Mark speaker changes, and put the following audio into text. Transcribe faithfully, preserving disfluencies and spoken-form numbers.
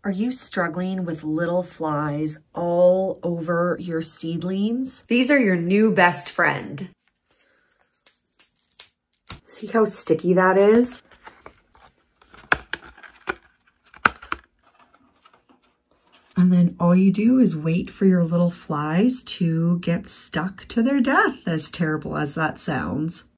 Speaker 1: Are you struggling with little flies all over your seedlings?
Speaker 2: These are your new best friend.
Speaker 1: See how sticky that is? And then all you do is wait for your little flies to get stuck to their death, as terrible as that sounds.